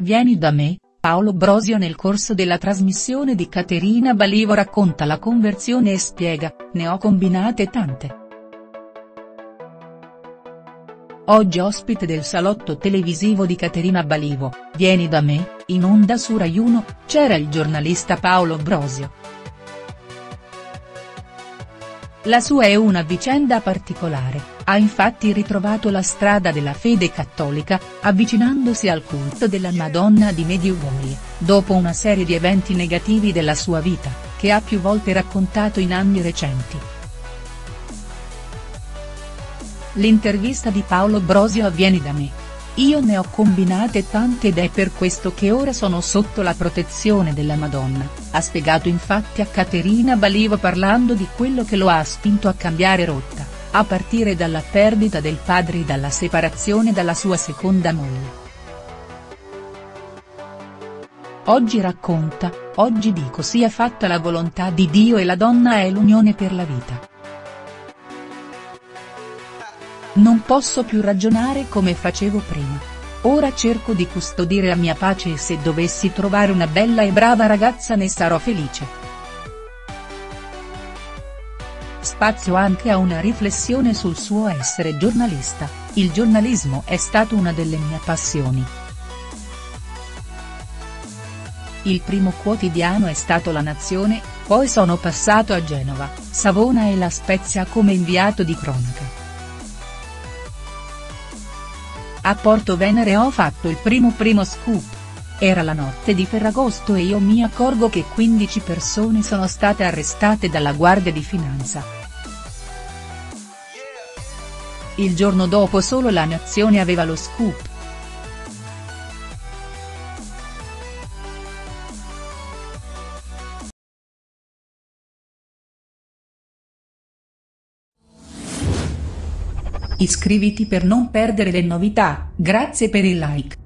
Vieni da me, Paolo Brosio nel corso della trasmissione di Caterina Balivo racconta la conversione e spiega, ne ho combinate tante. Oggi ospite del salotto televisivo di Caterina Balivo, Vieni da me, in onda su Rai 1, c'era il giornalista Paolo Brosio. La sua è una vicenda particolare, ha infatti ritrovato la strada della fede cattolica, avvicinandosi al culto della Madonna di Medjugorje, dopo una serie di eventi negativi della sua vita, che ha più volte raccontato in anni recenti. L'intervista di Paolo Brosio a Vieni da me. Io ne ho combinate tante ed è per questo che ora sono sotto la protezione della Madonna, ha spiegato infatti a Caterina Balivo parlando di quello che lo ha spinto a cambiare rotta, a partire dalla perdita del padre e dalla separazione dalla sua seconda moglie. Oggi racconta, oggi dico sia fatta la volontà di Dio e la donna è l'unione per la vita. Non posso più ragionare come facevo prima. Ora cerco di custodire la mia pace e se dovessi trovare una bella e brava ragazza ne sarò felice. Spazio anche a una riflessione sul suo essere giornalista, il giornalismo è stato una delle mie passioni. Il primo quotidiano è stato La Nazione, poi sono passato a Genova, Savona e La Spezia come inviato di cronaca. A Porto Venere ho fatto il primo scoop. Era la notte di Ferragosto e io mi accorgo che 15 persone sono state arrestate dalla Guardia di Finanza. Il giorno dopo solo La Nazione aveva lo scoop. Iscriviti per non perdere le novità, grazie per il like.